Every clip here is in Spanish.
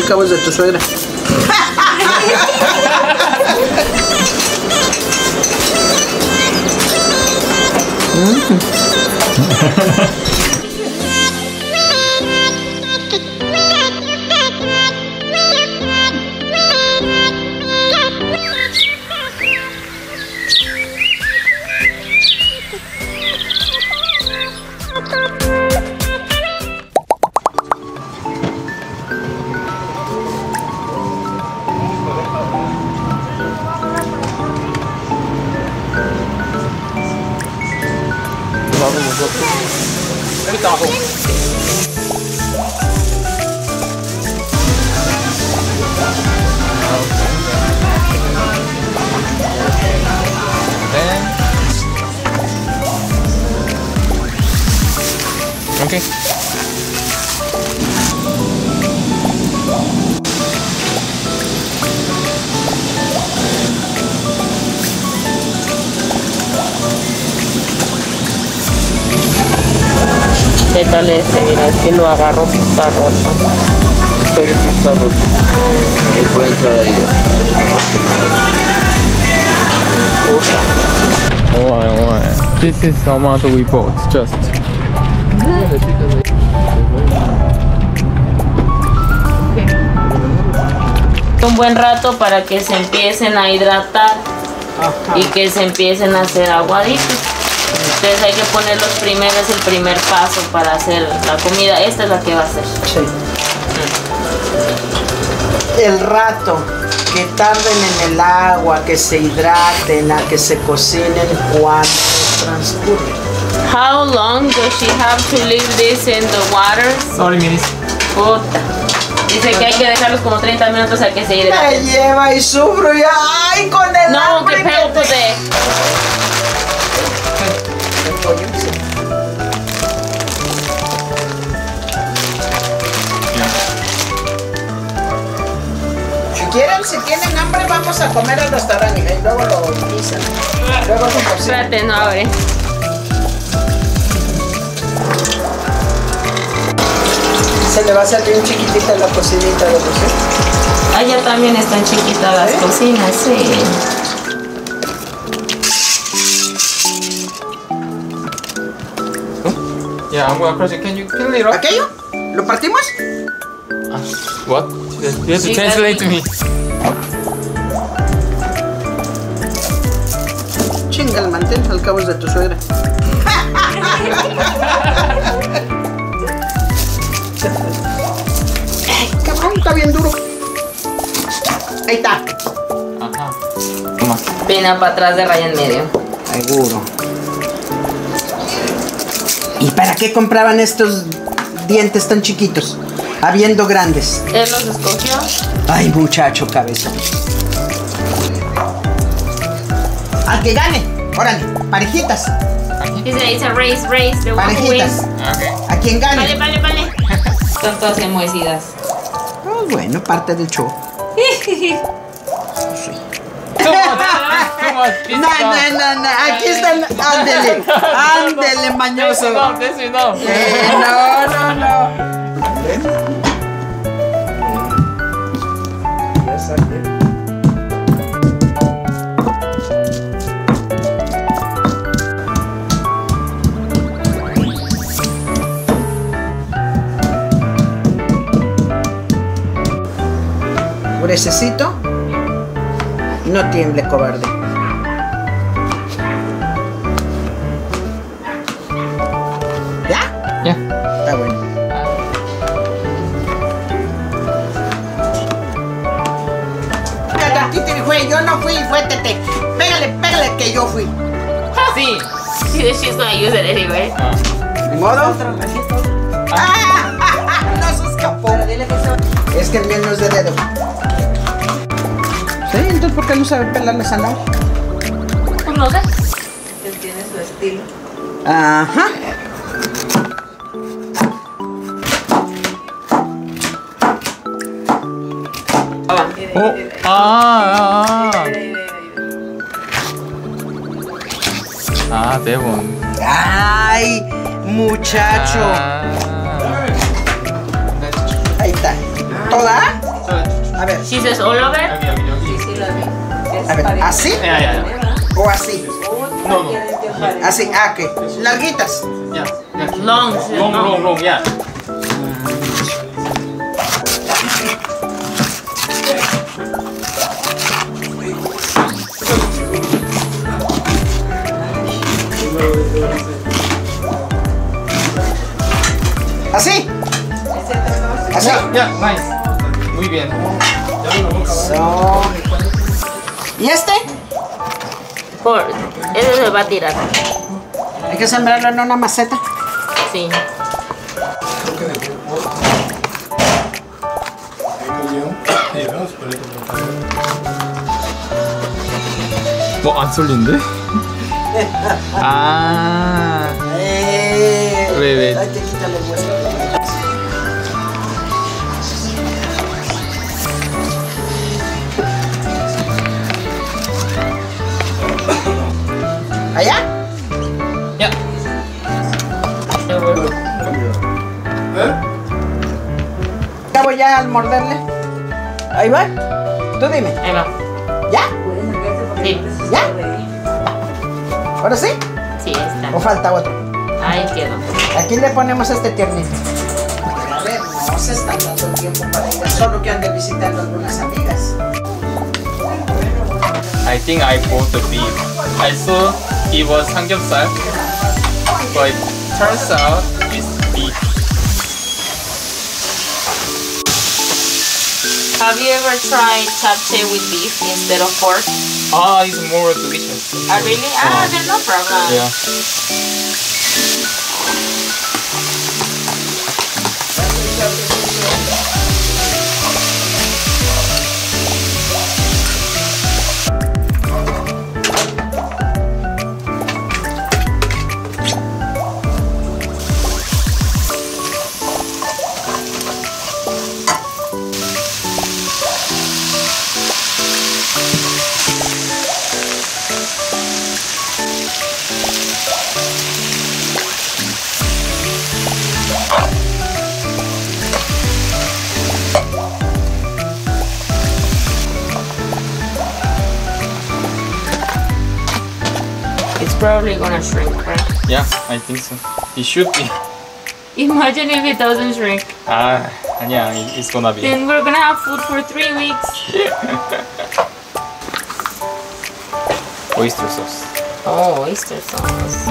al cabo es de tu suegra. 여기 있다. Okay. ¿Qué tal este? Mira, es que lo agarro, está roto. Espero que está roto. Puede entrar ahí. Oh, this is the amount we bought, just. Un buen rato para que se empiecen a hidratar. Ajá. Y que se empiecen a hacer aguaditos. Entonces hay que ponerlos primero, es el primer paso para hacer la comida. Esta es la que va a hacer. Sí. El rato que tarden en el agua, que se hidraten, a que se cocinen, ¿cuánto transcurre? How long does she have to leave this in the water? 40 minutes. Puta. Dice que hay que dejarlos como 30 minutos a que se hidraten. Me lleva y sufro ya. ¡Ay, con el no, hambre! No, que pedo de... Si tienen hambre, vamos a comer al restaurante y luego lo guisan. Luego lo cocinan. Espérate, no abre. Se le va a hacer bien chiquitita la cocinita de José. Allá también están chiquitas las cocinas, sí. Yeah, I'm gonna crush it. Can you kill it up? ¿Aquello? ¿Lo partimos? What? You have to translate to me. Chinga el mantel, al cabo es de tu suegra. Ay, cabrón, está bien duro. Ahí está. Ajá. Toma. Pina para atrás de raya en medio. Seguro. ¿Y para qué compraban estos dientes tan chiquitos? Habiendo grandes. ¿Él los escogió? Ay, muchacho, cabeza. Al que gane. Órale, parejitas. Dice race, the one who wins. Okay. A quien gane. Vale. Están todas enmohecidas. Oh, bueno, parte del show. Sí. No. Aquí están. Ándele, mañoso. No. No. Ya saqué. Gruesecito. No tiemble, cobarde. ¿Ya? Ya. Está bueno. Yo no fui, fue Tete. Pégale que yo fui. Sí. She's gonna use it anyway. ¿Ni modo? No se escapó. Es que el mío no es de dedo. Sí, entonces ¿por qué no sabe pelar la zanahoria? Pues no sé. Él tiene su estilo. Ajá. 대본. Ay, muchacho. Ahí está. ¿Toda? A ver, She says all over. 여기 여기 여기. a ver, ¿así 야야야. o así? No no. Así, ¿qué? Larguitas. 야. Long. 롱. 야. ¿Así? ¿Así? 야, nice. Muy bien. So. ¿Y este? Ese se va a tirar. Hay que sembrarlo en una maceta. Sí. 뭐 안 쏠린데? 아. 왜? Hay que quitarle el hueso. ¿Allá? 야. Acabo ya al morderle. Ahí va. Tú dime. Ahí va. ¿Ya? Sí. ¿Ya? ¿Ahora sí? Sí, está. ¿O falta otro? Ahí quedó. Aquí le ponemos este tiernito. A ver, no se están dando tiempo para ir, solo que ande visitando a algunas amigas. I think I bought the beef. I saw it was 삼겹살, but it turns out it's beef. Have you ever tried japchae with beef instead of pork? Ah, it's more delicious. Ah, really? Ah, then no problem. Yeah. It's probably gonna shrink, right? Yeah, I think so. It should be. Imagine if it doesn't shrink. 아, 아니야. It's gonna be. Then we're gonna have food for 3 weeks. Oyster sauce. Oh, oyster sauce.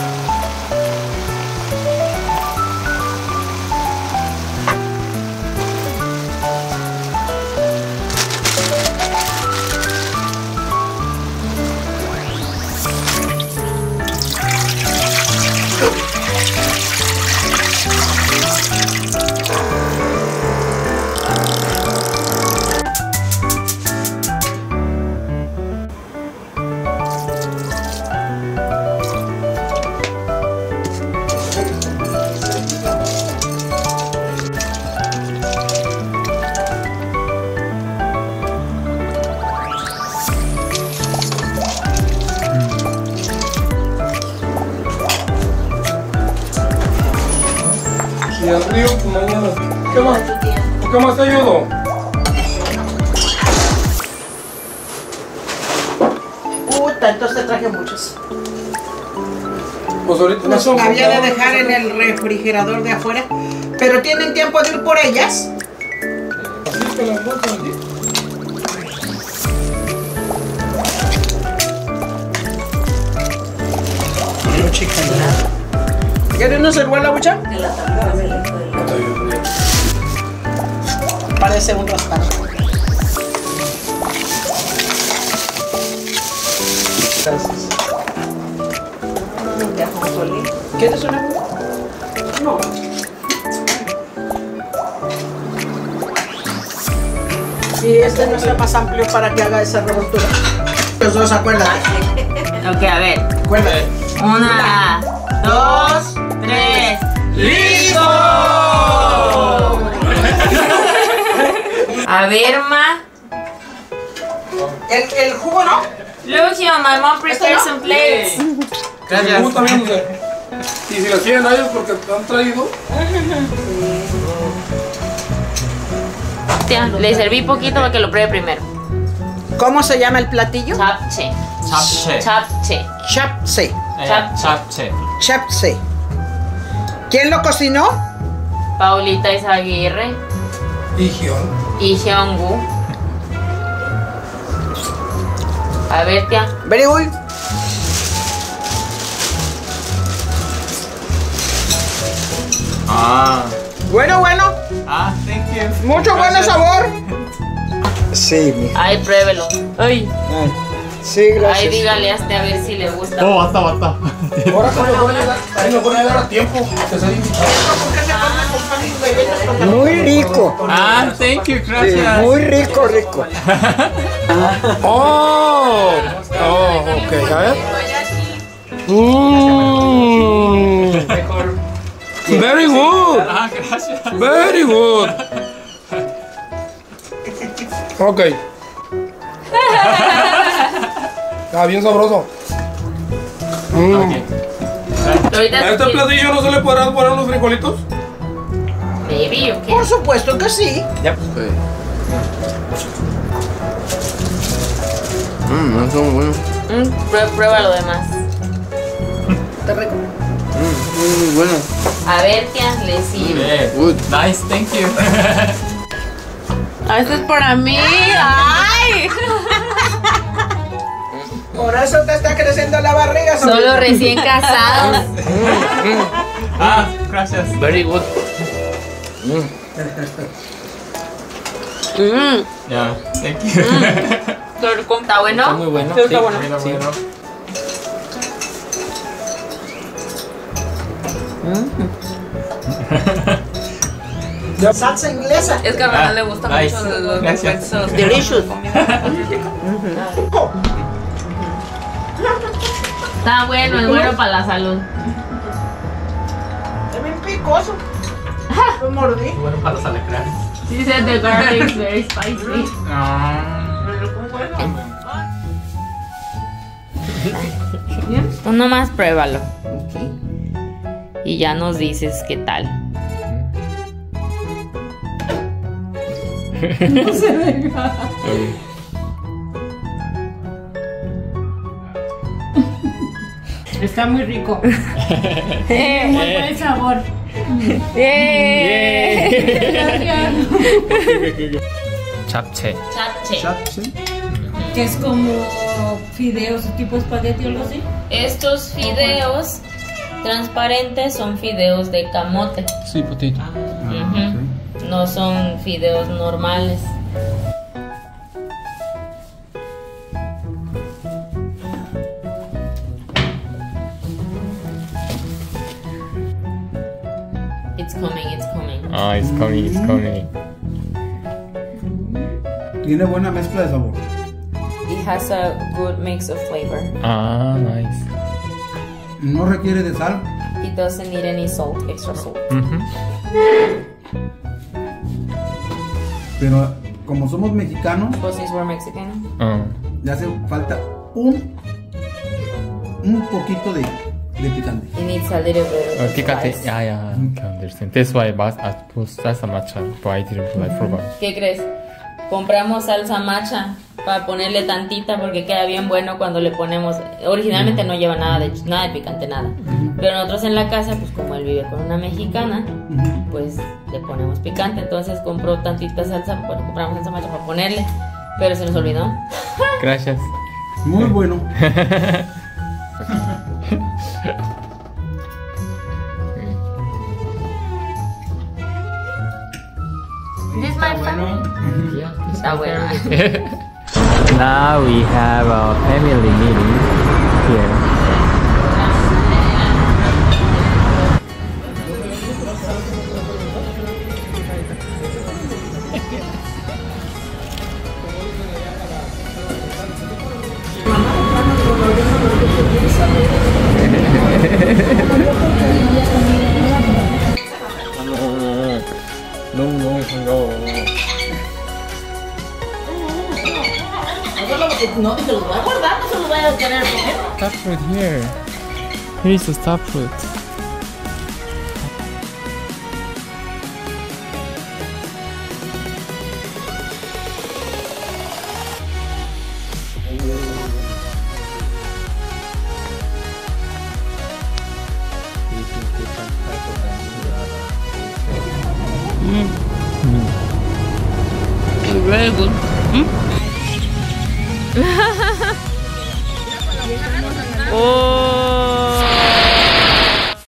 Y al río, pues mañana. ¿Qué más? ¿Qué más te ayudo? Puta, entonces te traje muchos. Pues ahorita Los son. había de dejar en el refrigerador de afuera. Pero tienen tiempo de ir por ellas. Así que las bolsas allí. Pero chica, ¿quieres no ser buena, bucha? Parece un raspado. Gracias. ¿Quieres una? No. Sí, este no está más amplio para que haga esa revoltura. Los dos, acuérdate. Ok, a ver. Acuérdate. 1, 2, 3. ¡Listo! A ver, ma. El jugo, ¿no? Look here, my mom prepared ¿Esto no? some plates. Me gusta viéndose. Y si las quieren a ellos porque te han traído. Tía, le serví poquito para que lo pruebe primero. ¿Cómo se llama el platillo? Japchae. Japchae. Japchae. Japchae. Japchae. Japchae. ¿Quién lo cocinó? Paulita Izaguirre Y Hyun. y Hyungu. A ver, tía. Very good. Ah. Bueno, bueno. Ah, thank you. Mucho buen Gracias. sabor. Sí, mi. Ay, pruébelo. Ay. Sí, Ay, gracias. dígale a este a ver si le gusta. Oh, basta. Ahora sí me pueden ayudar. Ahí me pueden ayudar a tiempo. Que soy invitado. Muy rico. Ah, thank you, Sí, gracias. muy rico, rico. Oh, ok, a ver. Very good. Ah, gracias. Very good. Ok. Está bien sabroso. Okay. Ahorita ¿A este platillo no se le podrán poner unos frijolitos? Baby, ¿o qué? Por supuesto que sí. Yep. No son buenos. Prueba lo demás. Está rico. Muy bueno. A ver, tía, le sirve. Yeah. Good. Nice, thank you. Esto es para mí. ¡Ay! Por eso te está creciendo la barriga. Solo recién casados. Ah, gracias. Very good. Yeah, thank you. ¿Está bueno? Muy bueno. Sí, está bueno. Bueno, bueno. Salsa inglesa. Es que a Raúl le gusta Nice. mucho los Gracias. Delicious. Está bueno, es bueno para la salud. Es bien picoso. Lo mordí. Bueno para los alacranes. She said the garlic is very spicy. Tú nomás pruébalo. Y ya nos dices qué tal. Está muy rico. Muy buen sabor. Japchae. Japchae. Que es como fideos, tipo espagueti o algo así. Estos fideos transparentes son fideos de camote. Sí, potato. Ujú. No son fideos normales. It's coming, it's coming. Ah, it's coming, it's coming. Tiene buena mezcla de sabor. It has a good mix of flavor. Ah, nice. No requiere de sal. It doesn't need any salt, extra salt. Pero como somos mexicanos, Because since we're Mexican. le hace falta un poquito de picante. It needs a little bit of Picante. spice. Yeah, I can understand. That's why I put salsa matcha, but I didn't put I forgot. ¿Qué crees? Compramos salsa matcha para ponerle tantita porque queda bien bueno cuando le ponemos. Originalmente no lleva nada de picante, nada. Pero nosotros en la casa, pues como él vive con una mexicana, pues le ponemos picante. Entonces compró tantita salsa, bueno, compramos salsa matcha para ponerle, pero se nos olvidó. Gracias. Muy bueno. This is my family. Está bueno. Now we have a family meeting here. 너무 반가워. No, se los voy a guardar, no se los voy a querer comer. Star fruit here. Here is the star fruit. Very good. Oh.